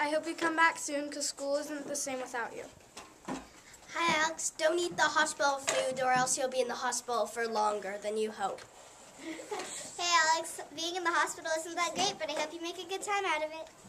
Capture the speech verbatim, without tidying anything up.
I hope you come back soon because school isn't the same without you. Hi, Alex. Don't eat the hospital food or else you'll be in the hospital for longer than you hope. Hey, Alex. Being in the hospital isn't that great, but I hope you make a good time out of it.